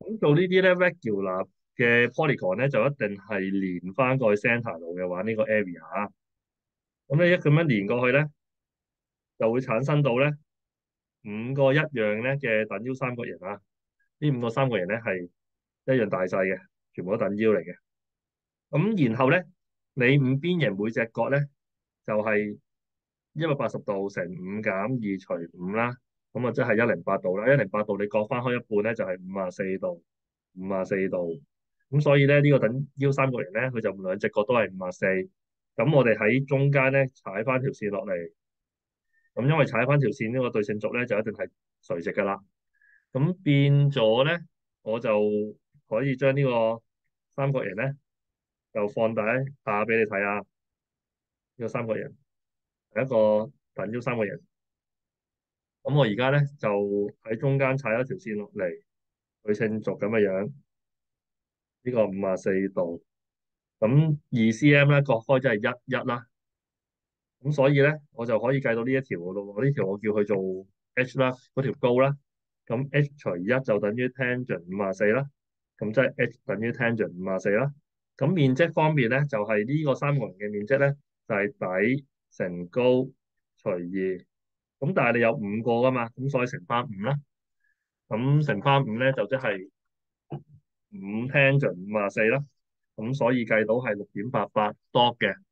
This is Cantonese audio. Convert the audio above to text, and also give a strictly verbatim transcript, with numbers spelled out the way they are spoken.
咁做呢啲咧 regular 嘅 polygon 咧，就一定係連翻過去 centre 度嘅話，呢個 area。咁你一咁樣連過去咧，就會產生到咧五個一樣咧嘅等腰三角形啊。呢五個三角形咧係一樣大細嘅，全部都等腰嚟嘅。咁然後咧，你五邊形每隻角咧就係一百八十度乘五減二除五啦，咁啊即係一零八度啦。一零八度你割翻開一半咧就係五十四度，五十四度。咁所以咧呢個等腰三角形咧，佢就兩隻角都係五十四。咁我哋喺中間咧踩翻條線落嚟，咁因為踩翻條線呢個對稱軸咧就一定係垂直噶啦。咁變咗咧，我就可以將呢個三角形咧就放大一下俾你睇下。呢個三角形係一個等腰三角形。咁我而家咧就喺中間踩一條線落嚟，對稱軸咁嘅樣。呢個五十四度，咁二 cm 咧割開即係一一啦。咁所以咧，我就可以計到呢一條噶咯。呢條我叫佢做 h 啦，嗰條高啦。咁 h 除一就等於 tangent 五十四啦。咁即係 h 等於 tangent 五十四啦。咁面積方面咧，就係、是、呢個三角形嘅面積咧，就係、是、底乘高除二。咁但係你有五個噶嘛，咁所以乘翻五啦。咁乘翻五咧就即係五 tangent 五十四啦。咁所以計到係六點八八 dot 嘅。